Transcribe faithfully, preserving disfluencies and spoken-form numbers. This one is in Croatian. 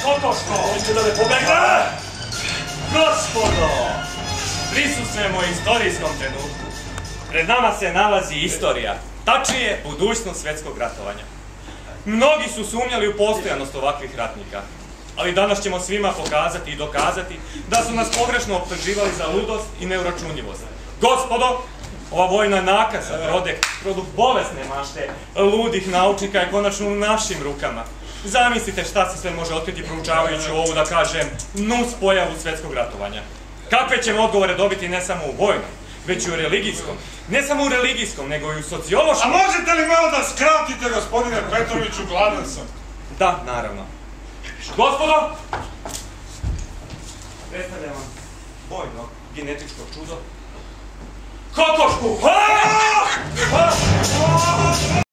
Kokoško! Hoćete da me pobegne? Gospodo, prisustvujemo istorijskom trenutku. Pred nama se nalazi istorija, tačnije budućnost svjetskog ratovanja. Mnogi su sumnjali u postojanost ovakvih ratnika, ali danas ćemo svima pokazati i dokazati da su nas pogrešno optuživali za ludost i neuračunljivost. Gospodo, ova vojna nakaza, produkt bolesne mašte, ludih naučnika je konačno u našim rukama. Zamislite šta se sve može otkriti proučavajući ovu, da kažem, nus pojavu svjetskog ratovanja. Kakve ćemo odgovore dobiti ne samo u vojnom, već i u religijskom. Ne samo u religijskom, nego i u sociološkom. A možete li malo da skratite, gospodine Petroviću, gladan sam? Da, naravno. Gospodo, predstavljam vam vojno genetičko čudo. Kokošku!